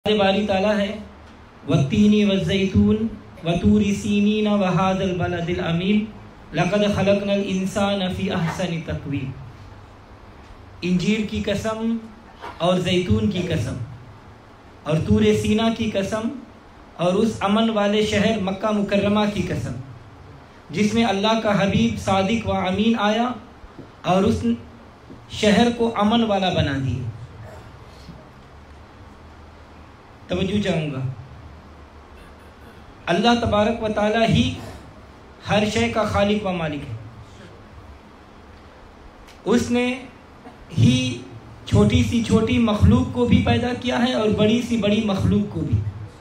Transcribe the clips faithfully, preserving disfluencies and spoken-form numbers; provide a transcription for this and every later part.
باری تعالیٰ ہے والتین والزیتون وطور سینین وہذا البلد الامین لقد خلقنا الانسان فی احسن تقویم۔ انجیر کی قسم اور زیتون کی قسم اور طور سینا کی قسم اور اس امن والے شہر مکہ مکرمہ کی قسم جس میں اللہ کا حبیب صادق و امین آیا اور اس شہر کو امن والا بنا دیا۔ توجہ چاہوں گا، اللہ تبارک و تعالی ہی ہر شے کا خالق و مالک ہے۔ اس نے ہی چھوٹی سی چھوٹی مخلوق کو بھی پیدا کیا ہے اور بڑی سی بڑی مخلوق کو بھی۔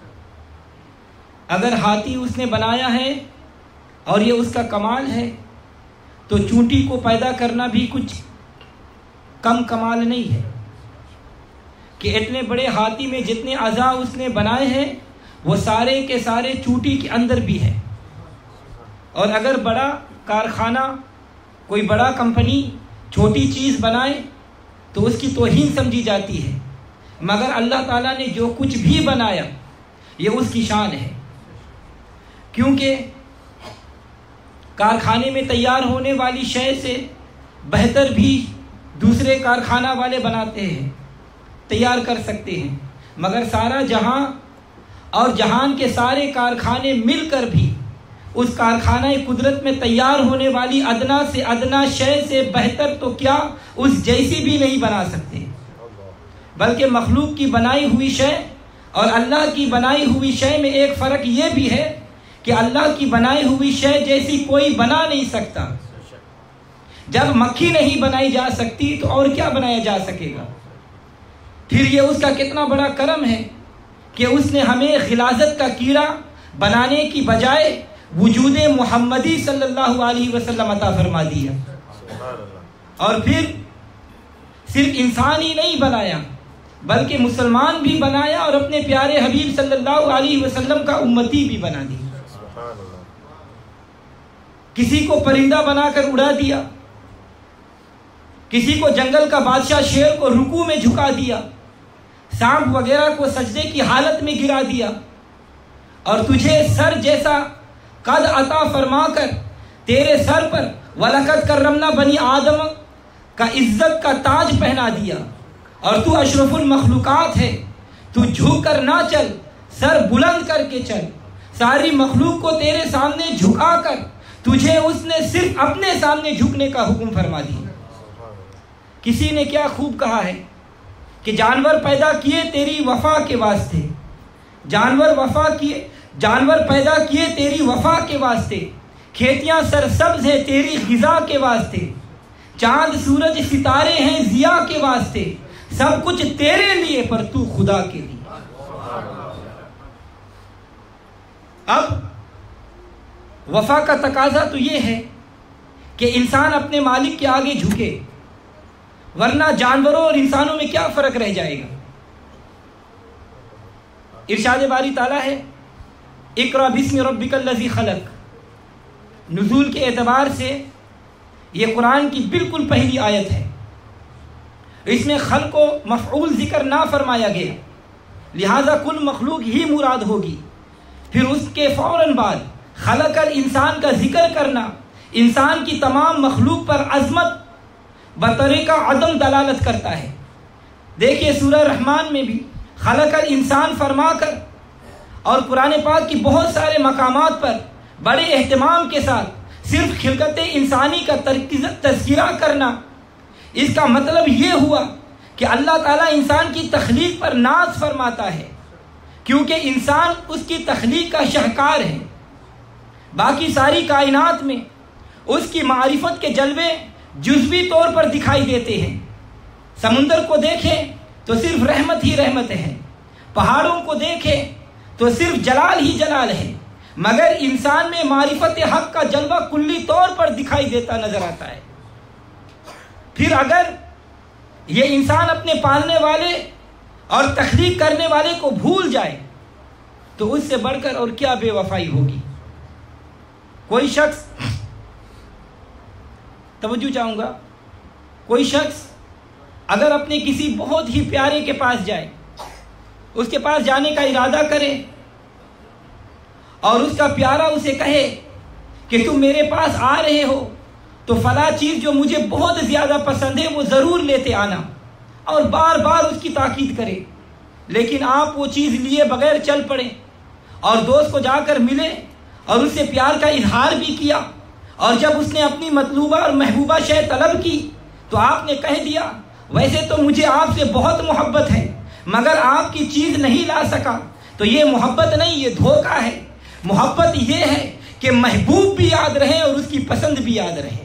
اگر ہاتھی اس نے بنایا ہے اور یہ اس کا کمال ہے تو چونٹی کو پیدا کرنا بھی کچھ کم کمال نہیں ہے کہ اتنے بڑے ہاتھی میں جتنے اعضاء اس نے بنائے ہیں وہ سارے کے سارے چونٹی کے اندر بھی ہے۔ اور اگر بڑا کارخانہ کوئی بڑا کمپنی چھوٹی چیز بنائے تو اس کی توہین سمجھی جاتی ہے، مگر اللہ تعالیٰ نے جو کچھ بھی بنایا یہ اس کی شان ہے، کیونکہ کارخانے میں تیار ہونے والی شے سے بہتر بھی دوسرے کارخانہ والے بناتے ہیں، تیار کر سکتے ہیں، مگر سارا جہاں اور جہان کے سارے کارخانے مل کر بھی اس کارخانہ قدرت میں تیار ہونے والی ادنا سے ادنا شے سے بہتر تو کیا اس جیسی بھی نہیں بنا سکتے، بلکہ مخلوق کی بنائی ہوئی شے اور اللہ کی بنائی ہوئی شے میں ایک فرق یہ بھی ہے کہ اللہ کی بنائی ہوئی شے جیسی کوئی بنا نہیں سکتا۔ جب مکھی نہیں بنائی جا سکتی تو اور کیا بنایا جا سکے گا؟ پھر یہ اس کا کتنا بڑا کرم ہے کہ اس نے ہمیں غلاظت کا کیڑا بنانے کی بجائے وجود محمدی صلی اللہ علیہ وسلم عطا فرما دیا، اور پھر صرف انسان ہی نہیں بنایا بلکہ مسلمان بھی بنایا اور اپنے پیارے حبیب صلی اللہ علیہ وسلم کا امتی بھی بنا دیا۔ کسی کو پرندہ بنا کر اڑا دیا، کسی کو جنگل کا بادشاہ شیر کو رکوع میں جھکا دیا، سانپ وغیرہ کو سجدے کی حالت میں گرا دیا، اور تجھے سر جیسا قد عطا فرما کر تیرے سر پر وَلَقَدْ كَرَّمْنَا بَنِي آدم کا عزت کا تاج پہنا دیا، اور تو اشرف المخلوقات ہے، تو جھک کر نہ چل، سر بلند کر کے چل۔ ساری مخلوق کو تیرے سامنے جھکا کر تجھے اس نے صرف اپنے سامنے جھکنے کا حکم فرما دیا۔ کسی نے کیا خوب کہا ہے کہ جانور پیدا کیے تیری وفا کے واسطے، جانور وفا کیے جانور پیدا کیے تیری وفا کے واسطے، کھیتیاں سرسبز ہیں تیری غذا کے واسطے، چاند سورج ستارے ہیں ضیاء کے واسطے، سب کچھ تیرے لیے پر تو خدا کے لیے۔ اب وفا کا تقاضا تو یہ ہے کہ انسان اپنے مالک کے آگے جھکے، ورنہ جانوروں اور انسانوں میں کیا فرق رہ جائے گا؟ ارشاد باری تعالیٰ ہے اقرأ بسم ربک الذی خلق۔ نزول کے اعتبار سے یہ قرآن کی بالکل پہلی آیت ہے، اس میں خلق و مفعول ذکر نہ فرمایا گیا، لہذا کل مخلوق ہی مراد ہوگی۔ پھر اس کے فوراً بعد خلق الانسان کا ذکر کرنا انسان کی تمام مخلوق پر عظمت بطریقہ عدم دلالت کرتا ہے۔ دیکھیے سورہ رحمان میں بھی خلق الانسان فرما کر اور قرآن پاک کی بہت سارے مقامات پر بڑے اہتمام کے ساتھ صرف خلقت انسانی کا تذکرہ کرنا، اس کا مطلب یہ ہوا کہ اللہ تعالیٰ انسان کی تخلیق پر ناز فرماتا ہے، کیونکہ انسان اس کی تخلیق کا شاہکار ہے۔ باقی ساری کائنات میں اس کی معرفت کے جلوے جزوی طور پر دکھائی دیتے ہیں۔ سمندر کو دیکھیں تو صرف رحمت ہی رحمت ہے، پہاڑوں کو دیکھیں تو صرف جلال ہی جلال ہے، مگر انسان میں معرفت حق کا جلوہ کلی طور پر دکھائی دیتا نظر آتا ہے۔ پھر اگر یہ انسان اپنے پالنے والے اور تخلیق کرنے والے کو بھول جائے تو اس سے بڑھ کر اور کیا بے وفائی ہوگی؟ کوئی شخص، توجہ چاہوں گا، کوئی شخص اگر اپنے کسی بہت ہی پیارے کے پاس جائے اس کے پاس جانے کا ارادہ کرے اور اس کا پیارا اسے کہے کہ تم میرے پاس آ رہے ہو تو فلاں چیز جو مجھے بہت زیادہ پسند ہے وہ ضرور لیتے آنا، اور بار بار اس کی تاکید کرے، لیکن آپ وہ چیز لیے بغیر چل پڑے اور دوست کو جا کر ملے اور اس سے پیار کا اظہار بھی کیا، اور جب اس نے اپنی مطلوبہ اور محبوبہ شے طلب کی تو آپ نے کہہ دیا ویسے تو مجھے آپ سے بہت محبت ہے مگر آپ کی چیز نہیں لا سکا، تو یہ محبت نہیں، یہ دھوکہ ہے۔ محبت یہ ہے کہ محبوب بھی یاد رہے اور اس کی پسند بھی یاد رہے۔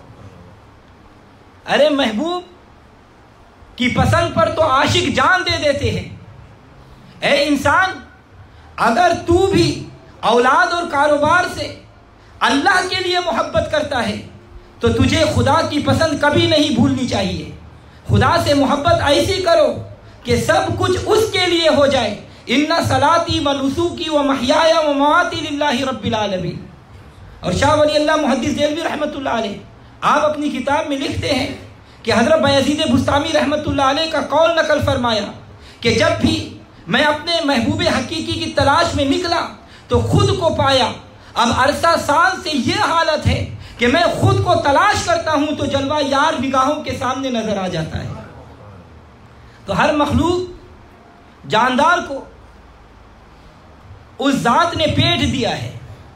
ارے محبوب کی پسند پر تو عاشق جان دے دیتے ہیں۔ اے انسان، اگر تو بھی اولاد اور کاروبار سے اللہ کے لیے محبت کرتا ہے تو تجھے خدا کی پسند کبھی نہیں بھولنی چاہیے۔ خدا سے محبت ایسی کرو کہ سب کچھ اس کے لیے ہو جائے۔ ان صلاتی و نسوکی و محیایا و مماتی للہ رب العالمین۔ اور شاہ ولی اللہ محدث دہلوی رحمۃ اللہ علیہ آپ اپنی کتاب میں لکھتے ہیں کہ حضرت بایزید بستامی رحمۃ اللہ علیہ کا قول نقل فرمایا کہ جب بھی میں اپنے محبوب حقیقی کی تلاش میں نکلا تو خود کو پایا، اب عرصہ سال سے یہ حالت ہے کہ میں خود کو تلاش کرتا ہوں تو جلوہ یار نگاہوں کے سامنے نظر آ جاتا ہے۔ تو ہر مخلوق جاندار کو اس ذات نے پیٹ دیا ہے،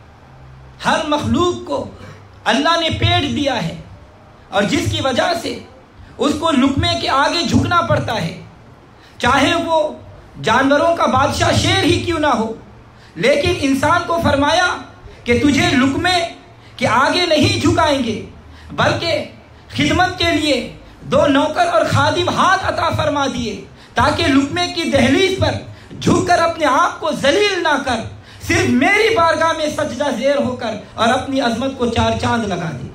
ہر مخلوق کو اللہ نے پیٹ دیا ہے، اور جس کی وجہ سے اس کو لقمے کے آگے جھکنا پڑتا ہے، چاہے وہ جانوروں کا بادشاہ شیر ہی کیوں نہ ہو۔ لیکن انسان کو فرمایا کہ تجھے لقمے کے آگے نہیں جھکائیں گے بلکہ خدمت کے لیے دو نوکر اور خادم ہاتھ عطا فرما دیے تاکہ لقمے کی دہلیز پر جھک کر اپنے آپ کو ذلیل نہ کر، صرف میری بارگاہ میں سجدہ زیر ہو کر اور اپنی عظمت کو چار چاند لگا دے۔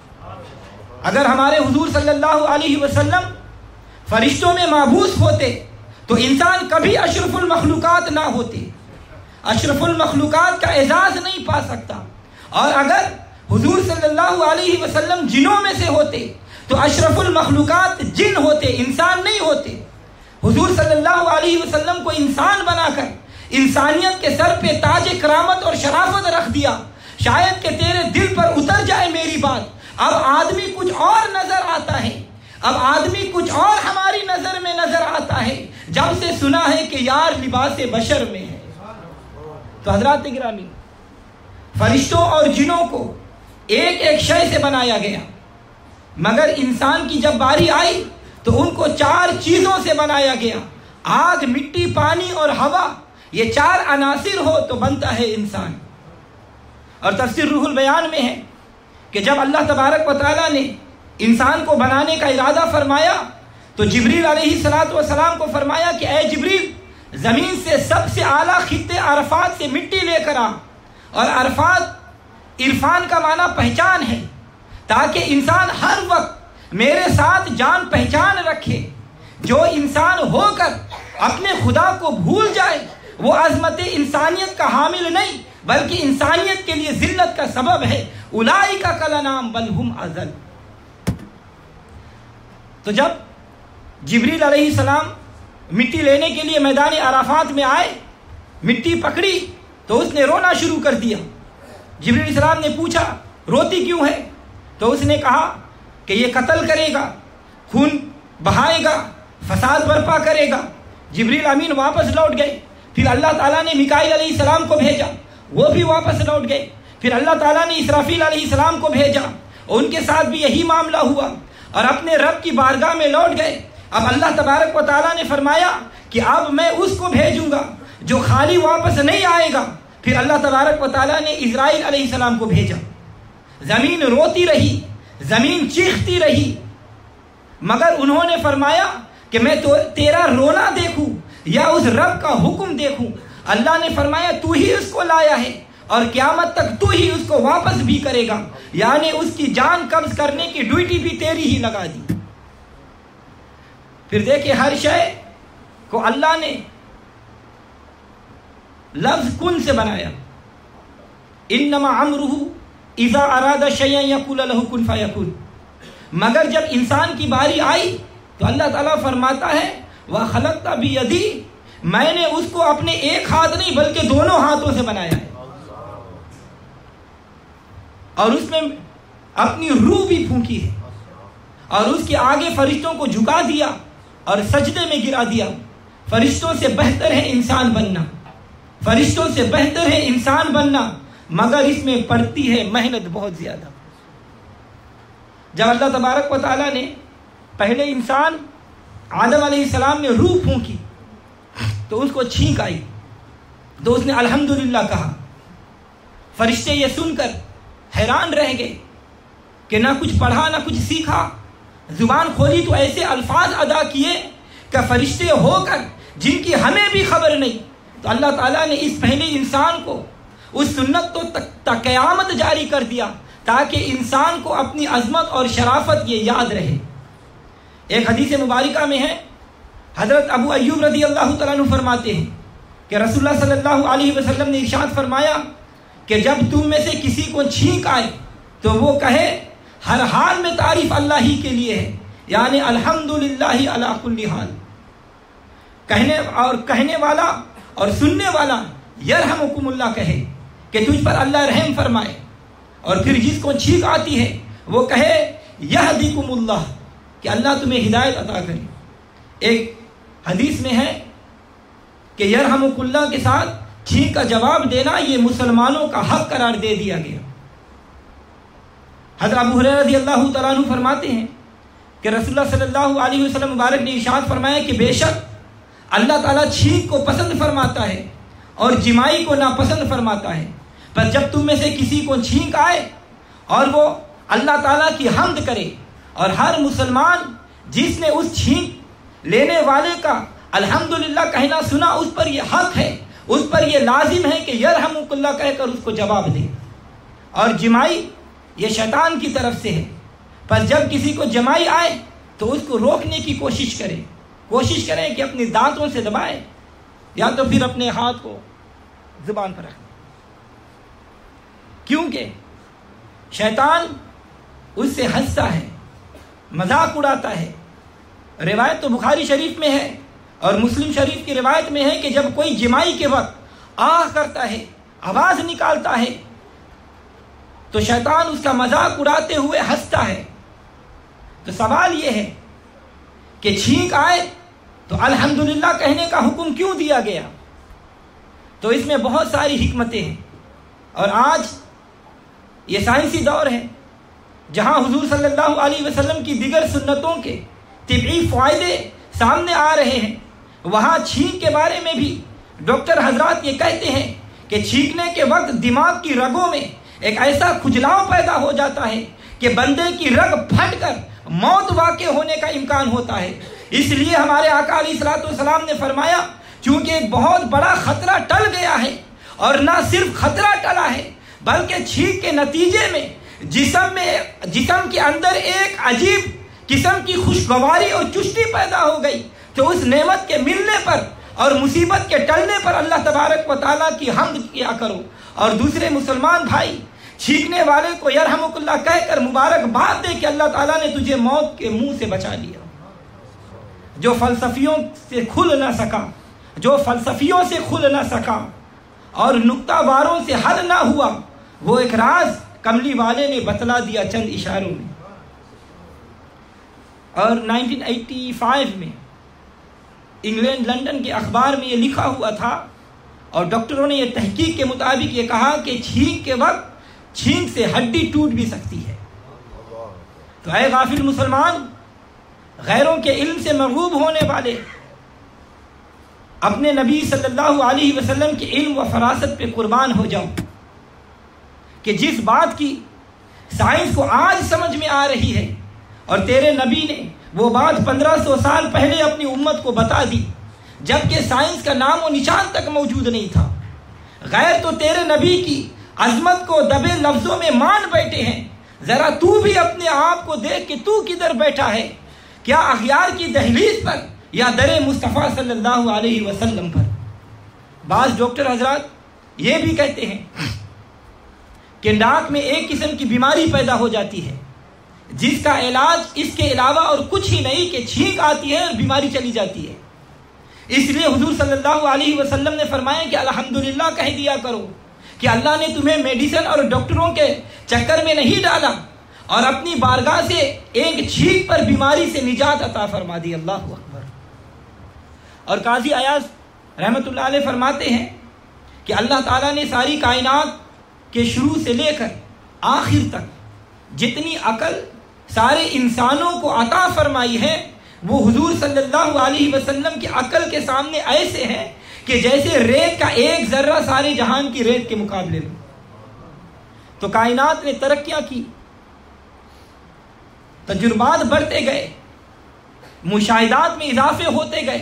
اگر ہمارے حضور صلی اللہ علیہ وسلم فرشتوں میں مابعوث ہوتے تو انسان کبھی اشرف المخلوقات نہ ہوتے، اشرف المخلوقات کا اعزاز نہیں پا سکتا، اور اگر حضور صلی اللہ علیہ وسلم جنوں میں سے ہوتے تو اشرف المخلوقات جن ہوتے، انسان نہیں ہوتے۔ حضور صلی اللہ علیہ وسلم کو انسان بنا کر انسانیت کے سر پہ تاج کرامت اور شرافت رکھ دیا۔ شاید کہ تیرے دل پر اتر جائے میری بات، اب آدمی کچھ اور نظر آتا ہے، اب آدمی کچھ اور ہماری نظر میں نظر آتا ہے جب سے سنا ہے کہ یار لباس بشر میں ہے۔ تو حضرات گرامی، فرشتوں اور جنوں کو ایک ایک شے سے بنایا گیا، مگر انسان کی جب باری آئی تو ان کو چار چیزوں سے بنایا گیا۔ آگ، مٹی، پانی اور ہوا، یہ چار عناصر ہو تو بنتا ہے انسان۔ اور تفسیر روح البیان میں ہے کہ جب اللہ تبارک و تعالیٰ نے انسان کو بنانے کا ارادہ فرمایا تو جبریل علیہ الصلوۃ والسلام کو فرمایا کہ اے جبریل، زمین سے سب سے اعلیٰ خطے عرفات سے مٹی لے کر آ، اور عرفات عرفان کا معنی پہچان ہے، تاکہ انسان ہر وقت میرے ساتھ جان پہچان رکھے۔ جو انسان ہو کر اپنے خدا کو بھول جائے وہ عظمت انسانیت کا حامل نہیں بلکہ انسانیت کے لیے ذلت کا سبب ہے۔ اولئک کالانعام بل ھم اضل۔ تو جب جبریل علیہ السلام مٹی لینے کے لیے میدان عرفات میں آئے، مٹی پکڑی تو اس نے رونا شروع کر دیا۔ جبریل علیہ السلام نے پوچھا روتی کیوں ہے؟ تو اس نے کہا کہ یہ قتل کرے گا، خون بہائے گا، فساد برپا کرے گا۔ جبریل امین واپس لوٹ گئے۔ پھر اللہ تعالیٰ نے میکائیل علیہ السلام کو بھیجا، وہ بھی واپس لوٹ گئے۔ پھر اللہ تعالیٰ نے اسرافیل علیہ السلام کو بھیجا، اور ان کے ساتھ بھی یہی معاملہ ہوا، اور اپنے رب کی بارگاہ میں لوٹ گئے۔ اب اللہ تبارک و تعالیٰ نے فرمایا کہ اب میں اس کو بھیجوں گا جو خالی واپس نہیں آئے گا۔ پھر اللہ تبارک و تعالیٰ نے اسرائیل علیہ السلام کو بھیجا۔ زمین روتی رہی، زمین چیختی رہی، مگر انہوں نے فرمایا کہ میں تو تیرا رونا دیکھوں یا اس رب کا حکم دیکھوں۔ اللہ نے فرمایا تو ہی اس کو لایا ہے اور قیامت تک تو ہی اس کو واپس بھی کرے گا، یعنی اس کی جان قبض کرنے کی ڈیوٹی بھی تیری ہی لگا دی۔ پھر دیکھیں ہر شے کو اللہ نے لفظ کن سے بنایا۔ انما امرہ اذا اراد شیئا یقول له کن فیکون۔ مگر جب انسان کی باری آئی تو اللہ تعالیٰ فرماتا ہے وَخَلَقْتَ بِيَدِي، میں نے اس کو اپنے ایک ہاتھ نہیں بلکہ دونوں ہاتھوں سے بنایا ہے، اور اس میں اپنی روح بھی پھونکی ہے، اور اس کے آگے فرشتوں کو جھکا دیا اور سجدے میں گرا دیا۔ فرشتوں سے بہتر ہے انسان بننا، فرشتوں سے بہتر ہے انسان بننا، مگر اس میں پڑتی ہے محنت بہت زیادہ۔ جب اللہ تبارک و تعالیٰ نے پہلے انسان آدم علیہ السلام میں روح پھونکی تو اس کو چھینک آئی، تو اس نے الحمدللہ کہا۔ فرشتے یہ سن کر حیران رہ گئے کہ نہ کچھ پڑھا نہ کچھ سیکھا، زبان کھولی تو ایسے الفاظ ادا کیے کہ فرشتے ہو کر جن کی ہمیں بھی خبر نہیں۔ تو اللہ تعالیٰ نے اس پہلے انسان کو اس سنت کو تا قیامت جاری کر دیا تاکہ انسان کو اپنی عظمت اور شرافت یہ یاد رہے۔ ایک حدیث مبارکہ میں ہے، حضرت ابو ایوب رضی اللہ تعالیٰ عنہ فرماتے ہیں کہ رسول اللہ صلی اللہ علیہ وسلم نے ارشاد فرمایا کہ جب تم میں سے کسی کو چھینک آئے تو وہ کہے ہر حال میں تعریف اللہ ہی کے لیے ہے، یعنی الحمدللہ علی کل حال۔ کہنے اور کہنے والا اور سننے والا یرحمکم اللہ کہے کہ تجھ پر اللہ رحم فرمائے، اور پھر جس کو چھینک آتی ہے وہ کہے یہدیکم اللہ کہ اللہ تمہیں ہدایت عطا کرے۔ ایک حدیث میں ہے کہ یرحمک اللہ کے ساتھ چھینک کا جواب دینا یہ مسلمانوں کا حق قرار دے دیا گیا۔ حضرت ابو ہریرہ رضی اللہ تعالیٰ عنہ فرماتے ہیں کہ رسول اللہ صلی اللہ علیہ وسلم مبارک نے ارشاد فرمایا کہ بے شک اللہ تعالیٰ چھینک کو پسند فرماتا ہے اور جمائی کو ناپسند فرماتا ہے، پر جب تم میں سے کسی کو چھینک آئے اور وہ اللہ تعالیٰ کی حمد کرے، اور ہر مسلمان جس نے اس چھینک لینے والے کا الحمدللہ کہنا سنا اس پر یہ حق ہے، اس پر یہ لازم ہے کہ یرحمک اللہ کہہ کر اس کو جواب دے۔ اور جمائی یہ شیطان کی طرف سے ہے، پر جب کسی کو جمائی آئے تو اس کو روکنے کی کوشش کرے، کوشش کریں کہ اپنے دانتوں سے دبائے یا تو پھر اپنے ہاتھ کو زبان پر رکھیں، کیونکہ شیطان اس سے ہنستا ہے، مذاق اڑاتا ہے۔ روایت تو بخاری شریف میں ہے اور مسلم شریف کی روایت میں ہے کہ جب کوئی جمائی کے وقت آہ کرتا ہے، آواز نکالتا ہے، تو شیطان اس کا مذاق اڑاتے ہوئے ہنستا ہے۔ تو سوال یہ ہے کہ چھینک آئے تو الحمدللہ کہنے کا حکم کیوں دیا گیا؟ تو اس میں بہت ساری حکمتیں ہیں، اور آج یہ سائنسی دور ہے جہاں حضور صلی اللہ علیہ وسلم کی دیگر سنتوں کے طبعی فائدے سامنے آ رہے ہیں، وہاں چھینک کے بارے میں بھی ڈاکٹر حضرات یہ کہتے ہیں کہ چھینکنے کے وقت دماغ کی رگوں میں ایک ایسا کھجلاؤ پیدا ہو جاتا ہے کہ بندے کی رگ پھٹ کر موت واقع ہونے کا امکان ہوتا ہے۔ اس لیے ہمارے آقا علیہ الصلوۃ والسلام نے فرمایا چونکہ ایک بہت بڑا خطرہ ٹل گیا ہے، اور نہ صرف خطرہ ٹلا ہے بلکہ چھینک کے نتیجے میں جسم میں جسم کے اندر ایک عجیب قسم کی خوشگواری اور چستی پیدا ہو گئی، تو اس نعمت کے ملنے پر اور مصیبت کے ٹلنے پر اللہ تبارک و تعالیٰ کی حمد کیا کرو۔ اور دوسرے مسلمان بھائی چھینکنے والے کو یرحمک اللہ کہہ کر مبارکباد دے کہ اللہ تعالیٰ نے تجھے موت کے منہ سے بچا لیا۔ جو فلسفیوں سے کھل نہ سکا جو فلسفیوں سے کھل نہ سکا اور نکتہ باروں سے حل نہ ہوا، وہ ایک راز کملی والے نے بتلا دیا چند اشاروں میں۔ اور نائنٹین ایٹی فائیو میں انگلینڈ لنڈن کے اخبار میں یہ لکھا ہوا تھا، اور ڈاکٹروں نے یہ تحقیق کے مطابق یہ کہا کہ چھینک کے وقت چھینک سے ہڈی ٹوٹ بھی سکتی ہے۔ تو اے غافل مسلمان، غیروں کے علم سے مرغوب ہونے والے، اپنے نبی صلی اللہ علیہ وسلم کے علم و فراست پہ قربان ہو جاؤ کہ جس بات کی سائنس کو آج سمجھ میں آ رہی ہے، اور تیرے نبی نے وہ بات پندرہ سو سال پہلے اپنی امت کو بتا دی جبکہ سائنس کا نام و نشان تک موجود نہیں تھا۔ غیر تو تیرے نبی کی عظمت کو دبے لفظوں میں مان بیٹھے ہیں، ذرا تو بھی اپنے آپ کو دیکھ کہ تو کدھر بیٹھا ہے، کیا اغیار کی دہلیز پر یا در مصطفیٰ صلی اللہ علیہ وسلم پر؟ بعض ڈاکٹر حضرات یہ بھی کہتے ہیں کہ ناک میں ایک قسم کی بیماری پیدا ہو جاتی ہے جس کا علاج اس کے علاوہ اور کچھ ہی نہیں کہ چھینک آتی ہے اور بیماری چلی جاتی ہے۔ اس لیے حضور صلی اللہ علیہ وسلم نے فرمایا کہ الحمدللہ کہہ دیا کرو کہ اللہ نے تمہیں میڈیسن اور ڈاکٹروں کے چکر میں نہیں ڈالا اور اپنی بارگاہ سے ایک چھینک پر بیماری سے نجات عطا فرما دی. اللہ اکبر. اور قاضی ایاز رحمۃ اللہ علیہ فرماتے ہیں کہ اللہ تعالیٰ نے ساری کائنات کے شروع سے لے کر آخر تک جتنی عقل سارے انسانوں کو عطا فرمائی ہے وہ حضور صلی اللہ علیہ وسلم کی عقل کے سامنے ایسے ہے کہ جیسے ریت کا ایک ذرہ سارے جہان کی ریت کے مقابلے میں. تو کائنات نے ترقیاں کی، تجربات بڑھتے گئے، مشاہدات میں اضافے ہوتے گئے،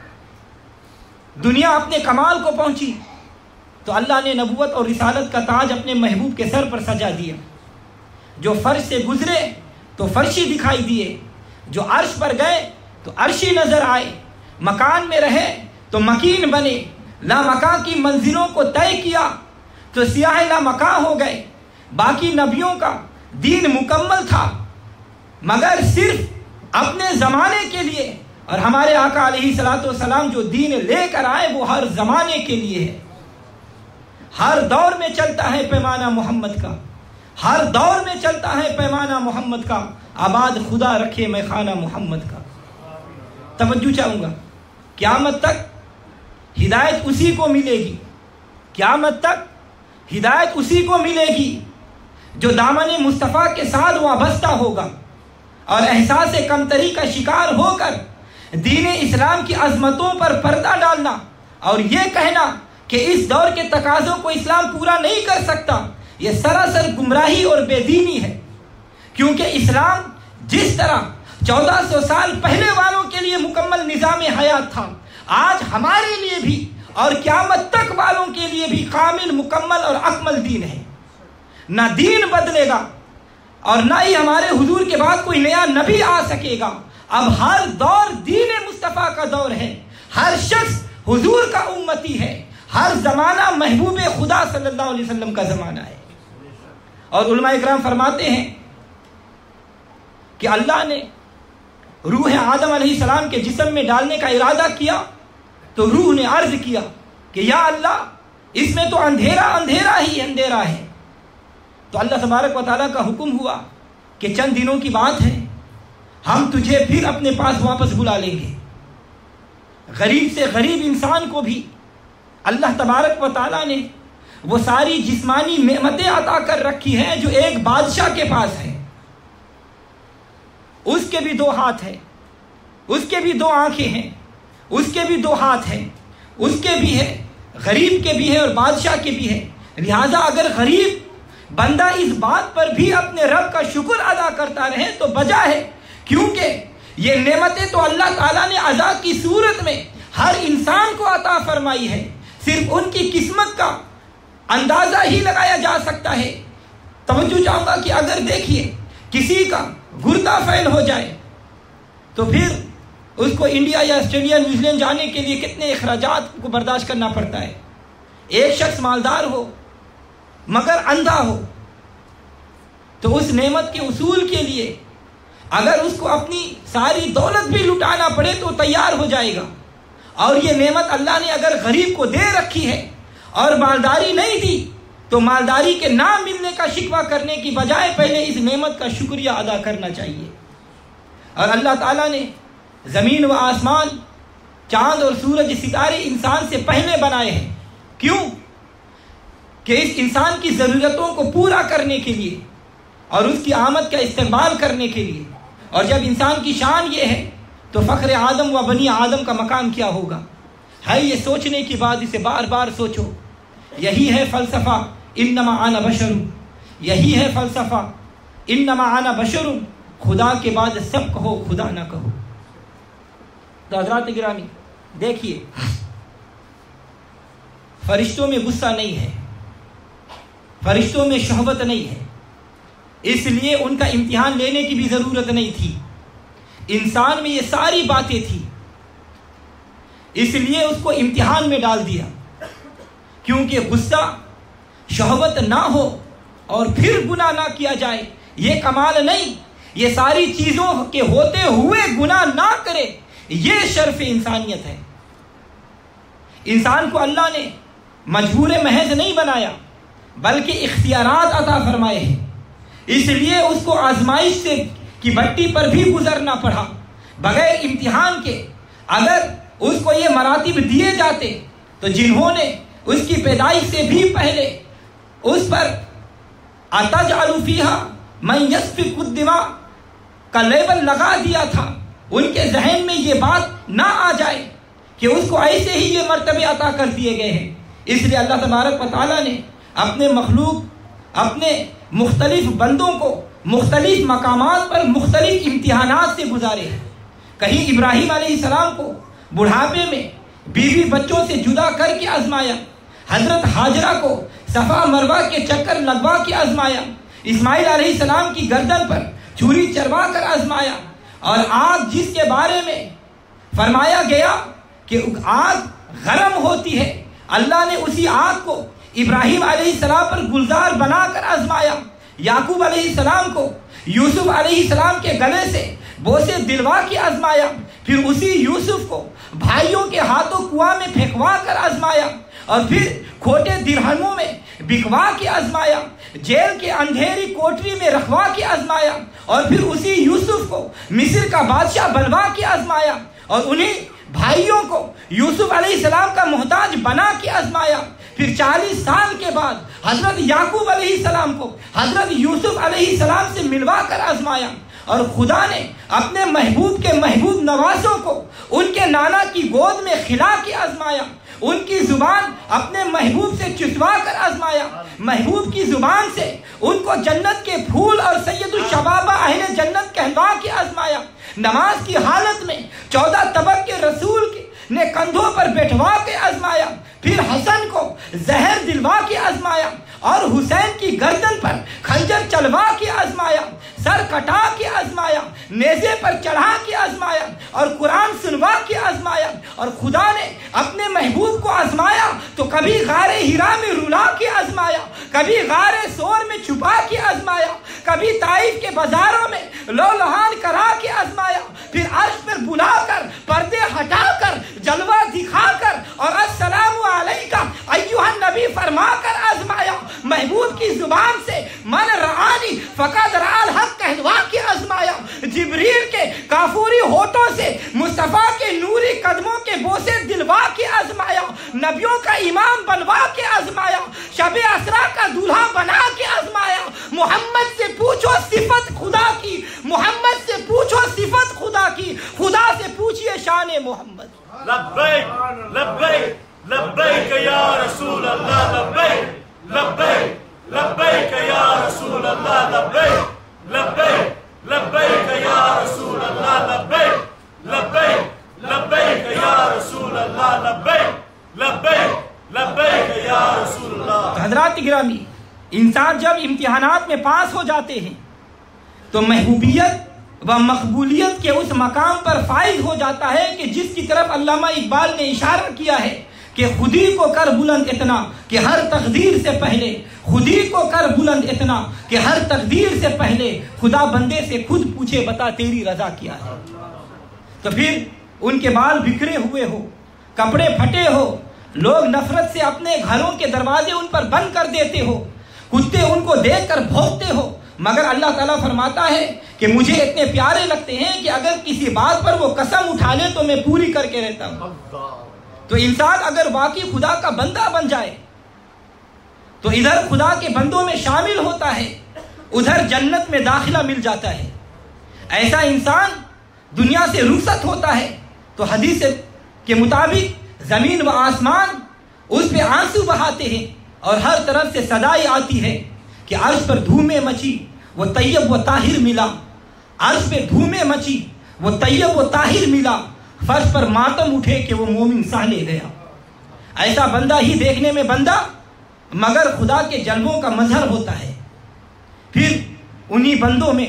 دنیا اپنے کمال کو پہنچی تو اللہ نے نبوت اور رسالت کا تاج اپنے محبوب کے سر پر سجا دیا. جو فرش سے گزرے تو فرشی دکھائی دیے، جو عرش پر گئے تو عرشی نظر آئے، مکان میں رہے تو مکین بنے، لامکاں کی منزلوں کو طے کیا تو سیاہ لامکاں ہو گئے. باقی نبیوں کا دین مکمل تھا مگر صرف اپنے زمانے کے لیے، اور ہمارے آقا علیہ الصلوۃ والسلام جو دین لے کر آئے وہ ہر زمانے کے لیے ہے. ہر دور میں چلتا ہے پیمانہ محمد کا، ہر دور میں چلتا ہے پیمانہ محمد کا، آباد خدا رکھے میں خانہ محمد کا. توجہ چاہوں گا، قیامت تک ہدایت اسی کو ملے گی، قیامت تک ہدایت اسی کو ملے گی جو دامن مصطفیٰ کے ساتھ وابستہ ہوگا اور احساس کمتری کا شکار ہو کر دین اسلام کی عظمتوں پر پردہ ڈالنا اور یہ کہنا کہ اس دور کے تقاضوں کو اسلام پورا نہیں کر سکتا، یہ سراسر گمراہی اور بے دینی ہے. کیونکہ اسلام جس طرح چودہ سو سال پہلے والوں کے لیے مکمل نظام حیات تھا، آج ہمارے لیے بھی اور قیامت تک والوں کے لیے بھی کامل، مکمل اور اکمل دین ہے. نہ دین بدلے گا اور نہ ہی ہمارے حضور کے بعد کوئی نیا نبی آ سکے گا. اب ہر دور دین مصطفیٰ کا دور ہے، ہر شخص حضور کا امتی ہے، ہر زمانہ محبوب خدا صلی اللہ علیہ وسلم کا زمانہ ہے. اور علماء اکرام فرماتے ہیں کہ اللہ نے روح آدم علیہ السلام کے جسم میں ڈالنے کا ارادہ کیا تو روح نے عرض کیا کہ یا اللہ اس میں تو اندھیرا اندھیرا ہی اندھیرا ہے. تو اللہ تبارک و تعالیٰ کا حکم ہوا کہ چند دنوں کی بات ہے، ہم تجھے پھر اپنے پاس واپس بلا لیں گے. غریب سے غریب انسان کو بھی اللہ تبارک و تعالیٰ نے وہ ساری جسمانی نعمتیں عطا کر رکھی ہیں جو ایک بادشاہ کے پاس ہے. اس کے بھی دو ہاتھ ہیں، اس کے بھی دو آنکھیں ہیں، اس کے بھی دو ہاتھ ہیں، اس کے بھی ہے، غریب کے بھی ہے اور بادشاہ کے بھی ہے. لہذا اگر غریب بندہ اس بات پر بھی اپنے رب کا شکر ادا کرتا رہے تو بجا ہے، کیونکہ یہ نعمتیں تو اللہ تعالیٰ نے عطا کی صورت میں ہر انسان کو عطا فرمائی ہے. صرف ان کی قسمت کا اندازہ ہی لگایا جا سکتا ہے. توجہ چاہوں گا کہ اگر دیکھیے کسی کا گردہ فیل ہو جائے تو پھر اس کو انڈیا یا آسٹریلیا نیوزی لینڈ جانے کے لیے کتنے اخراجات کو برداشت کرنا پڑتا ہے. ایک شخص مالدار ہو مگر اندھا ہو تو اس نعمت کے حصول کے لیے اگر اس کو اپنی ساری دولت بھی لٹانا پڑے تو تیار ہو جائے گا. اور یہ نعمت اللہ نے اگر غریب کو دے رکھی ہے اور مالداری نہیں دی تو مالداری کے نہ ملنے کا شکوہ کرنے کی بجائے پہلے اس نعمت کا شکریہ ادا کرنا چاہیے. اور اللہ تعالیٰ نے زمین و آسمان، چاند اور سورج، ستارے انسان سے پہلے بنائے ہیں. کیوں؟ کہ اس انسان کی ضرورتوں کو پورا کرنے کے لیے اور اس کی آمد کا استقبال کرنے کے لیے. اور جب انسان کی شان یہ ہے تو فخر آدم و بنی آدم کا مقام کیا ہوگا؟ ہے یہ سوچنے کی بات، اسے بار بار سوچو. یہی ہے فلسفہ انما انا بشر، یہی ہے فلسفہ انما انا بشر. خدا کے بعد سب کہو، خدا نہ کہو. تو حضرات گرامی دیکھیے، فرشتوں میں غصہ نہیں ہے، فرشتوں میں شہوت نہیں ہے، اس لیے ان کا امتحان لینے کی بھی ضرورت نہیں تھی. انسان میں یہ ساری باتیں تھی، اس لیے اس کو امتحان میں ڈال دیا. کیونکہ غصہ، شہوت نہ ہو اور پھر گناہ نہ کیا جائے یہ کمال نہیں. یہ ساری چیزوں کے ہوتے ہوئے گناہ نہ کرے یہ شرف انسانیت ہے. انسان کو اللہ نے مجبور محض نہیں بنایا بلکہ اختیارات عطا فرمائے ہیں، اس لیے اس کو آزمائش سے کی بٹی پر بھی گزرنا پڑا بغیر امتحان کے۔ اگر اس کو یہ مراتب دیے جاتے تو جنہوں نے اس کی پیدائش سے بھی پہلے اس پر اتجعل فیہا من یسفک الدماء کا لیبل لگا دیا تھا، ان کے ذہن میں یہ بات نہ آ جائے کہ اس کو ایسے ہی یہ مرتبے عطا کر دیے گئے ہیں۔ اس لیے اللہ تبارک و تعالیٰ نے اپنے مخلوق اپنے مختلف بندوں کو مختلف مقامات پر مختلف امتحانات سے گزارے ہیں۔ کہیں ابراہیم علیہ السلام کو بڑھاپے میں بیوی بچوں سے جدا کر کے آزمایا، حضرت ہاجرہ کو صفا مروہ کے چکر لگوا کے آزمایا، اسماعیل علیہ السلام کی گردن پر چھری چروا کر آزمایا، اور آگ جس کے بارے میں فرمایا گیا کہ آگ گرم ہوتی ہے، اللہ نے اسی آگ کو ابراہیم علیہ السلام پر گلزار بنا کر آزمایا۔ یعقوب علیہ السلام کو یوسف علیہ السلام کے گلے سے بوسے دلوا کے آزمایا، پھر اسی یوسف کو بھائیوں کے ہاتھوں کنواں میں پھینکوا کر آزمایا، اور پھر کھوٹے درہموں میں بکوا کے آزمایا، جیل کے اندھیری کوٹری میں رکھوا کے آزمایا، اور پھر اسی یوسف کو مصر کا بادشاہ بنوا کے آزمایا، اور انہیں بھائیوں کو یوسف علیہ السلام کا محتاج بنا کے آزمایا۔ پھر چالیس سال کے بعد حضرت یعقوب علیہ السلام کو حضرت یوسف علیہ السلام سے ملوا کر آزمایا، اور خدا نے اپنے محبوب کے محبوب نوازوں کو ان کے نانا کی گود میں کھلا کے آزمایا، ان کی زبان اپنے محبوب سے چسوا کر آزمایا، محبوب کی زبان سے ان کو جنت کے پھول اور سید الشباب اہل جنت کہلوا کے آزمایا، نماز کی حالت میں چودہ طبق کے رسول کے نے کندھوں پر بیٹھوا کے آزمایا، پھر حسن کو زہر دلوا کے آزمایا، اور حسین کی گردن پر خنجر چلوا کے آزمایا، سر کٹا کے آزمایا، نیزے پر چڑھا کے آزمایا، اور قرآن سنوا کے آزمایا۔ اور خدا نے اپنے محبوب کو آزمایا تو کبھی غار ہرا میں رلا کے آزمایا، کبھی غار سور میں چھپا کے آزمایا، کبھی طائف کے بازاروں میں لو لہان کرا کے آزمایا، پھر عرش پر بلا کر پردے ہٹا کر جلوہ دکھا کر اور السلام علیکہ ایھا النبی فرما کر آزمایا، محبوب کی زبان سے من رعانی فقد رعا الحق کہلوا کے آزمایا، جبریل کے کافوری ہونٹوں سے مصطفیٰ کے نوری قدموں کے بوسے دلوا کے آزمایا، نبیوں کا امام بنوا کے آزمایا، شب اسرا کا دولہا بنا کے آزمایا۔ محمد سے پوچھو صفت خدا کی، محمد سے پوچھو صفت خدا کی، خدا سے پوچھئے شان محمد۔ لبیک لبیک لبیک یا رسول اللہ، لبیک لبیک لبیک یا رسول اللہ، لبیک لبیک لبیک یا رسول اللہ، لبیک لبیک لبیک یا رسول اللہ، لبیک لبیک لبیک یا رسول اللہ۔ حضرات گرامی، انسان جب امتحانات میں پاس ہو جاتے ہیں تو محبوبیت و مقبولیت کے اس مقام پر فائز ہو جاتا ہے کہ جس کی طرف علامہ اقبال نے اشارہ کیا ہے کہ خودی کو کر بلند اتنا کہ ہر تقدیر سے پہلے، خودی کو کر بلند اتنا کہ ہر تقدیر سے پہلے خدا بندے سے خود پوچھے بتا تیری رضا کیا ہے۔ تو پھر ان کے بال بکھرے ہوئے ہو، کپڑے پھٹے ہو، لوگ نفرت سے اپنے گھروں کے دروازے ان پر بند کر دیتے ہو، کتے ان کو دیکھ کر بھونکتے ہو، مگر اللہ تعالیٰ فرماتا ہے کہ مجھے اتنے پیارے لگتے ہیں کہ اگر کسی بات پر وہ قسم اٹھا لے تو میں پوری کر کے رہتا ہوں۔ تو انسان اگر واقعی خدا کا بندہ بن جائے تو ادھر خدا کے بندوں میں شامل ہوتا ہے، ادھر جنت میں داخلہ مل جاتا ہے۔ ایسا انسان دنیا سے رخصت ہوتا ہے تو حدیث کے مطابق زمین و آسمان اس پہ آنسو بہاتے ہیں، اور ہر طرف سے صدائی آتی ہے کہ عرش پر دھومیں مچی وہ طیب و طاہر ملا، عرش پہ دھومیں مچی وہ طیب و طاہر ملا، فرش پر ماتم اٹھے کہ وہ مومن سہ لے گیا۔ ایسا بندہ ہی دیکھنے میں بندہ مگر خدا کے جلووں کا مظہر ہوتا ہے۔ پھر انہی بندوں میں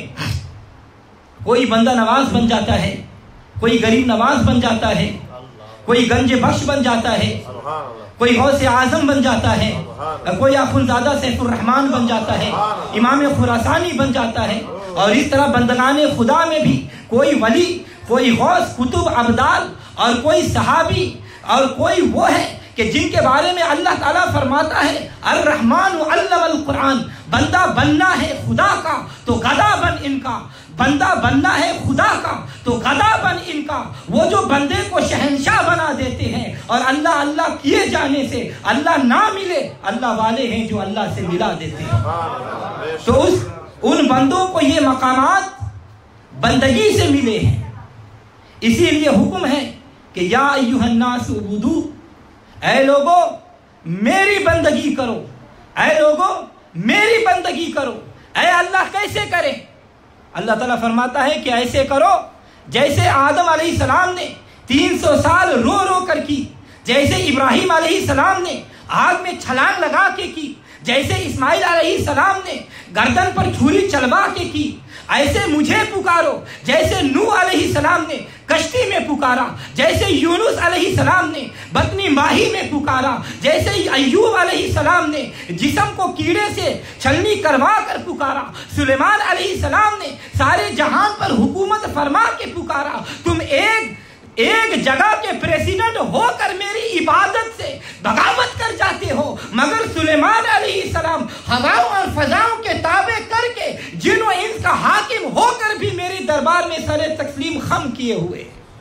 کوئی بندہ نواز بن جاتا ہے، کوئی غریب نواز بن جاتا ہے، کوئی گنج بخش بن جاتا ہے، کوئی غوث اعظم بن جاتا ہے، کوئی اخندزادہ سیف الرحمن بن جاتا ہے، امام خراسانی بن جاتا ہے، اور اس طرح بندگان خدا میں بھی کوئی ولی، کوئی غوث قطب ابدال، اور کوئی صحابی، اور کوئی وہ ہے کہ جن کے بارے میں اللہ تعالیٰ فرماتا ہے الرحمن علم القرآن، بندہ بننا ہے خدا کا تو گدا بن ان کا، بندہ بننا ہے خدا کا تو گدا بن ان کا۔ وہ جو بندے کو شہنشاہ بنا دیتے ہیں اور اللہ اللہ کیے جانے سے اللہ نہ ملے، اللہ والے ہیں جو اللہ سے ملا دیتے ہیں۔ تو اس ان بندوں کو یہ مقامات بندگی سے ملے ہیں، اسی لیے حکم ہے کہ یا ایھا الناس اعبدوا، اے لوگو میری بندگی کرو، اے لوگو میری بندگی کرو۔ اے اللہ کیسے کرے؟ اللہ تعالیٰ فرماتا ہے کہ ایسے کرو جیسے آدم علیہ السلام نے تین سو سال رو رو کر کی، جیسے ابراہیم علیہ السلام نے آگ میں چھلانگ لگا کے کی، جیسے اسماعیل علیہ السلام نے گردن پر چھری چلوا کے کی، ایسے مجھے پکارو جیسے نوح علیہ السلام نے کشتی میں پکارا، جیسے یونس علیہ السلام نے بطنی ماہی میں پکارا، جیسے ایوب علیہ السلام نے جسم کو کیڑے سے چھلنی کروا کر پکارا، سلیمان علیہ السلام نے سارے جہان پر حکومت فرما کے پکارا۔ تم ایک ایک جگہ کے پریزیڈنٹ ہو کر میری عبادت سے بغاوت کر جاتے ہو، مگر سلیمان علیہ السلام ہواؤں اور فضاؤں کے تابع کر کے جن و انس کا حاکم ہو کر بھی میری دربار میں سر تسلیم خم کیے ہوئے۔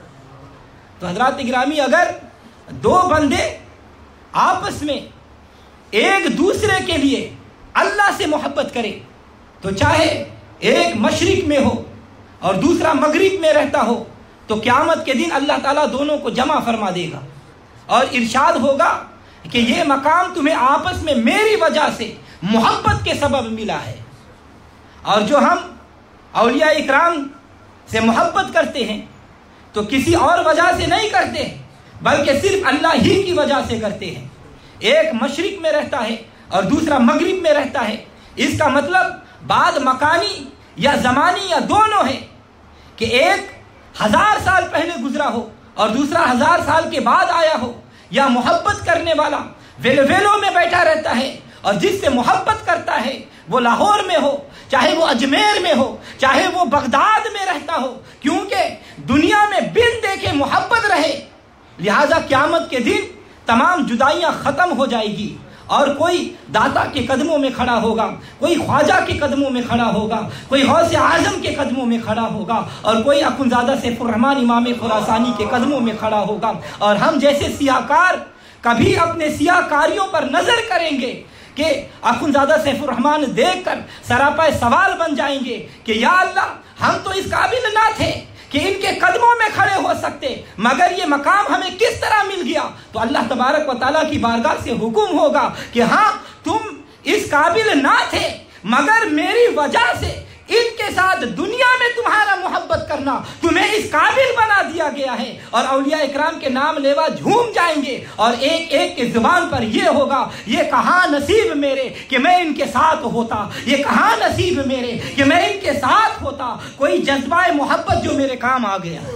تو حضرات گرامی، اگر دو بندے آپس میں ایک دوسرے کے لیے اللہ سے محبت کرے تو چاہے ایک مشرق میں ہو اور دوسرا مغرب میں رہتا ہو تو قیامت کے دن اللہ تعالیٰ دونوں کو جمع فرما دے گا اور ارشاد ہوگا کہ یہ مقام تمہیں آپس میں میری وجہ سے محبت کے سبب ملا ہے۔ اور جو ہم اولیاء اکرام سے محبت کرتے ہیں تو کسی اور وجہ سے نہیں کرتے بلکہ صرف اللہ ہی کی وجہ سے کرتے ہیں۔ ایک مشرق میں رہتا ہے اور دوسرا مغرب میں رہتا ہے، اس کا مطلب بعد مکانی یا زمانی یا دونوں ہے کہ ایک ہزار سال پہلے گزرا ہو اور دوسرا ہزار سال کے بعد آیا ہو، یا محبت کرنے والا ویلویلو میں بیٹھا رہتا ہے اور جس سے محبت کرتا ہے وہ لاہور میں ہو، چاہے وہ اجمیر میں ہو، چاہے وہ بغداد میں رہتا ہو، کیونکہ دنیا میں بن دیکھے محبت رہے، لہذا قیامت کے دن تمام جدائیاں ختم ہو جائے گی اور کوئی داتا کے قدموں میں کھڑا ہوگا، کوئی خواجہ کے قدموں میں کھڑا ہوگا، کوئی غوث اعظم کے قدموں میں کھڑا ہوگا اور کوئی اخندزادہ سیف الرحمن امام خراسانی کے قدموں میں کھڑا ہوگا۔ اور ہم جیسے سیاہکار کبھی اپنے سیاہ کاریوں پر نظر کریں گے کہ اخندزادہ سیف الرحمن دیکھ کر سراپا سوال بن جائیں گے کہ یا اللہ ہم تو اس قابل نہ تھے کہ ان کے قدموں میں کھڑے ہو سکتے، مگر یہ مقام ہمیں کس طرح مل گیا؟ تو اللہ تبارک و تعالیٰ کی بارگاہ سے حکم ہوگا کہ ہاں تم اس قابل نہ تھے، مگر میری وجہ سے ان کے ساتھ دنیا میں تمہارا محبت کرنا تمہیں اس قابل بنا دیا گیا ہے۔ اور اولیاء اکرام کے نام لیوا جھوم جائیں گے اور ایک ایک کے زبان پر یہ ہوگا، یہ کہاں نصیب میرے کہ میں ان کے ساتھ ہوتا، یہ کہاں نصیب میرے کہ میں ان کے ساتھ ہوتا، کوئی جذبہ محبت جو میرے کام آ گیا۔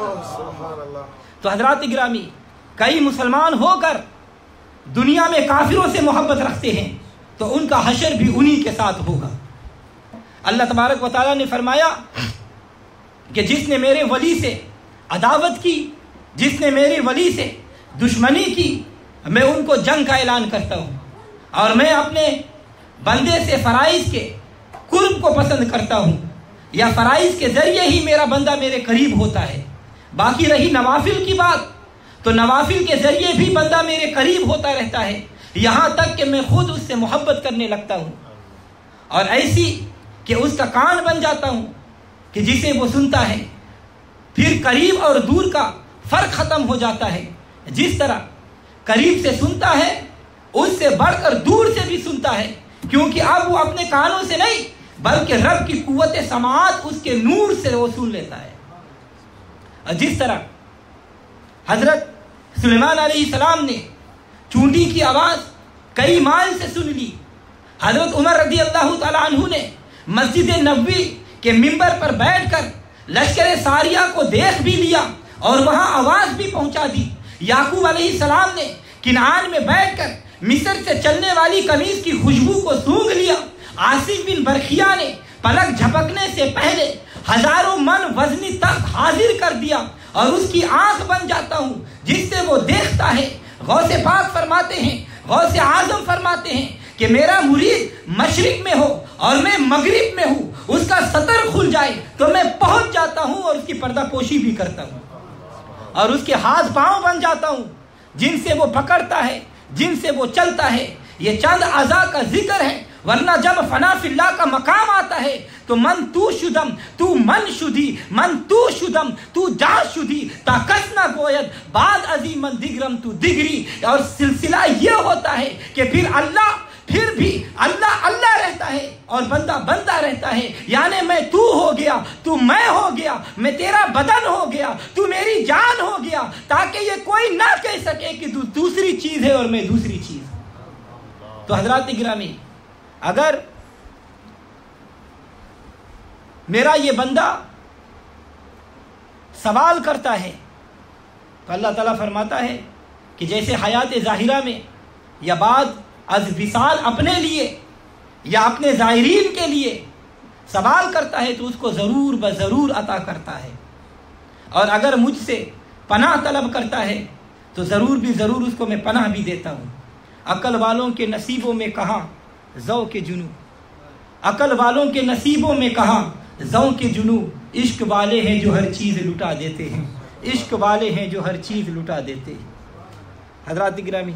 تو حضرات گرامی، کئی مسلمان ہو کر دنیا میں کافروں سے محبت رکھتے ہیں تو ان کا حشر بھی انہی کے ساتھ ہوگا۔ اللہ تبارک و تعالیٰ نے فرمایا کہ جس نے میرے ولی سے عداوت کی، جس نے میرے ولی سے دشمنی کی، میں ان کو جنگ کا اعلان کرتا ہوں اور میں اپنے بندے سے فرائض کے قرب کو پسند کرتا ہوں، یا فرائض کے ذریعے ہی میرا بندہ میرے قریب ہوتا ہے۔ باقی رہی نوافل کی بات تو نوافل کے ذریعے بھی بندہ میرے قریب ہوتا رہتا ہے، یہاں تک کہ میں خود اس سے محبت کرنے لگتا ہوں اور ایسی کہ اس کا کان بن جاتا ہوں کہ جسے وہ سنتا ہے، پھر قریب اور دور کا فرق ختم ہو جاتا ہے۔ جس طرح قریب سے سنتا ہے اس سے بڑھ کر دور سے بھی سنتا ہے، کیونکہ اب وہ اپنے کانوں سے نہیں بلکہ رب کی قوت سماعت اس کے نور سے وہ سن لیتا ہے۔ اور جس طرح حضرت سلیمان علیہ السلام نے چونٹی کی آواز کئی مائل سے سن لی، حضرت عمر رضی اللہ تعالیٰ عنہ نے مسجد نبوی کے ممبر پر بیٹھ کر لشکر ساریہ کو دیکھ بھی لیا اور وہاں آواز بھی پہنچا دی۔ یعقوب علیہ السلام نے کنعان میں بیٹھ کر مصر سے چلنے والی قمیص کی خوشبو کو سونگھ لیا۔ آصف بن برخیا نے پلک جھپکنے سے پہلے ہزاروں من وزنی تخت حاضر کر دیا اور اس کی آنکھ بن جاتا ہوں جس سے وہ دیکھتا ہے۔ غوث پاک فرماتے ہیں، غوث اعظم فرماتے ہیں کہ میرا مرید مشرق میں ہو اور میں مغرب میں ہوں، اس کا سطر کھل جائے تو میں پہنچ جاتا ہوں اور اس کی پردہ پوشی بھی کرتا ہوں، اور اس کے ہاتھ پاؤں بن جاتا ہوں جن سے وہ پکڑتا ہے، جن سے وہ چلتا ہے۔ یہ چند اعضاء کا ذکر ہے، ورنہ جب فنا فی اللہ کا مقام آتا ہے تو من تو شدم تو من شدی، من تو شدم تو جا شدی، تا کس نہ گوید بعد ازی من دگرم تو دگری۔ اور سلسلہ یہ ہوتا ہے کہ پھر اللہ پھر بھی اللہ اللہ رہتا ہے اور بندہ بندہ رہتا ہے، یعنی میں تو ہو گیا، تو میں ہو گیا، میں تیرا بدن ہو گیا، تو میری جان ہو گیا، تاکہ یہ کوئی نہ کہہ سکے کہ تو دوسری چیز ہے اور میں دوسری چیز۔ تو حضرات گرامی، اگر میرا یہ بندہ سوال کرتا ہے تو اللہ تعالیٰ فرماتا ہے کہ جیسے حیات ظاہرہ میں یا بعد از وصال اپنے لیے یا اپنے زائرین کے لیے سوال کرتا ہے تو اس کو ضرور بضرور عطا کرتا ہے، اور اگر مجھ سے پناہ طلب کرتا ہے تو ضرور بھی ضرور اس کو میں پناہ بھی دیتا ہوں۔ عقل والوں کے نصیبوں میں کہاں ذوق کے جنو، عقل والوں کے نصیبوں میں کہاں ذوق کے جنو، عشق والے ہیں جو ہر چیز لٹا دیتے ہیں، عشق والے ہیں جو ہر چیز لٹا دیتے ہیں۔ حضرات گرامی،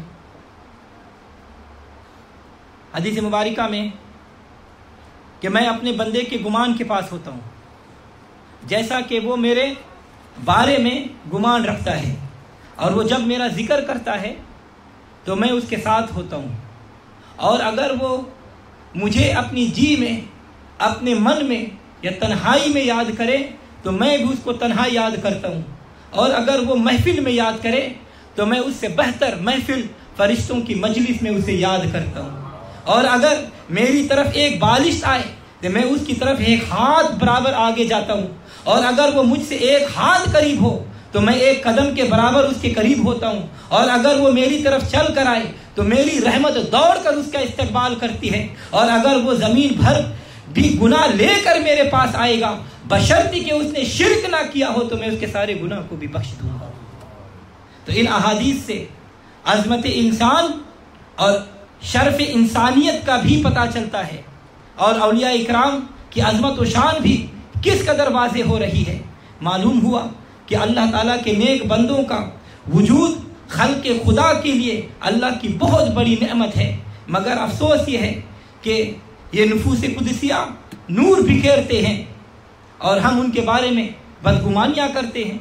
حدیث مبارکہ میں کہ میں اپنے بندے کے گمان کے پاس ہوتا ہوں جیسا کہ وہ میرے بارے میں گمان رکھتا ہے، اور وہ جب میرا ذکر کرتا ہے تو میں اس کے ساتھ ہوتا ہوں، اور اگر وہ مجھے اپنی جی میں، اپنے من میں یا تنہائی میں یاد کرے تو میں بھی اس کو تنہا یاد کرتا ہوں، اور اگر وہ محفل میں یاد کرے تو میں اس سے بہتر محفل فرشتوں کی مجلس میں اسے یاد کرتا ہوں، اور اگر میری طرف ایک بالش آئے تو میں اس کی طرف ایک ہاتھ برابر آگے جاتا ہوں، اور اگر وہ مجھ سے ایک ہاتھ قریب ہو تو میں ایک قدم کے برابر اس کے قریب ہوتا ہوں، اور اگر وہ میری طرف چل کر آئے تو میری رحمت دوڑ کر اس کا استقبال کرتی ہے، اور اگر وہ زمین بھر بھی گناہ لے کر میرے پاس آئے گا بشرطی کہ اس نے شرک نہ کیا ہو تو میں اس کے سارے گناہ کو بھی بخش دوں گا۔ تو ان احادیث سے عظمت انسان اور شرف انسانیت کا بھی پتہ چلتا ہے، اور اولیاء اکرام کی عظمت و شان بھی کس قدر واضح ہو رہی ہے۔ معلوم ہوا کہ اللہ تعالیٰ کے نیک بندوں کا وجود خلق خدا کے لیے اللہ کی بہت بڑی نعمت ہے، مگر افسوس یہ ہے کہ یہ نفوس قدسیہ نور بکھیرتے ہیں اور ہم ان کے بارے میں بدگمانیاں کرتے ہیں،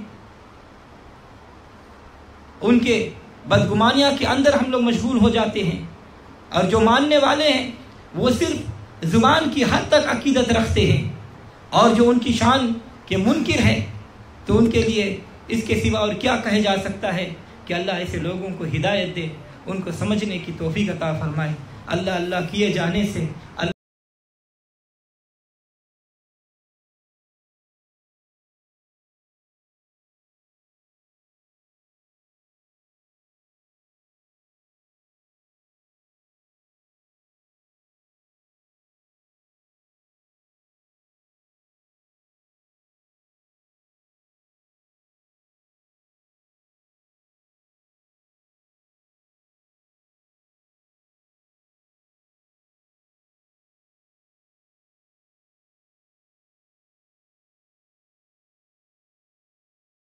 ان کے بدگمانیاں کے اندر ہم لوگ مشغول ہو جاتے ہیں، اور جو ماننے والے ہیں وہ صرف زبان کی حد تک عقیدت رکھتے ہیں، اور جو ان کی شان کے منکر ہیں تو ان کے لیے اس کے سوا اور کیا کہے جا سکتا ہے کہ اللہ ایسے لوگوں کو ہدایت دے، ان کو سمجھنے کی توفیق عطا فرمائے۔ اللہ اللہ کیے جانے سے اللہ